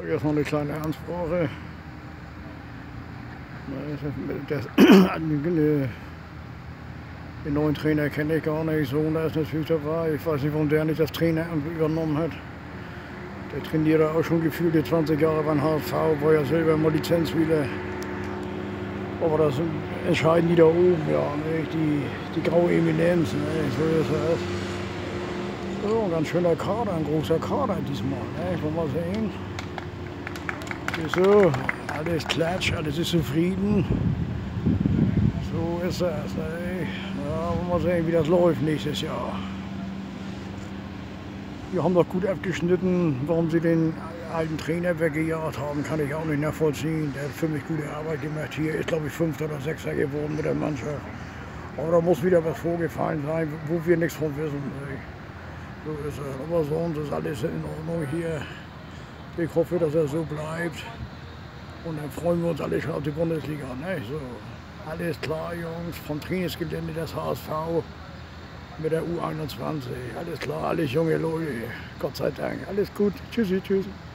Erst noch eine kleine Ansprache. Den neuen Trainer kenne ich gar nicht so, da ist natürlich dabei. Ich weiß nicht, warum der nicht das Traineramt übernommen hat. Der trainiert auch schon gefühlte 20 Jahre beim HSV, war ja selber mal Lizenzspieler. Aber das entscheiden die da oben, ja, nicht? Die graue Eminenz, ne? So ist das. So, ein ganz schöner Kader, ein großer Kader diesmal, ne? Wollen wir sehen. So, alles klatsch, alles ist zufrieden. So ist das, ne? Ja, wollen wir sehen, wie das läuft nächstes Jahr. Wir haben doch gut abgeschnitten, warum sie den alten Trainer weggejagt haben, kann ich auch nicht nachvollziehen. Der hat für mich gute Arbeit gemacht. Hier ist, glaube ich, 5. oder 6. geworden mit der Mannschaft. Aber da muss wieder was vorgefallen sein, wo wir nichts von wissen. So ist es. Aber sonst ist alles in Ordnung hier. Ich hoffe, dass er so bleibt. Und dann freuen wir uns alle schon auf die Bundesliga. Ne? So. Alles klar, Jungs, vom Trainingsgelände des HSV mit der U21. Alles klar, alles junge Leute. Gott sei Dank. Alles gut. Tschüssi, tschüss.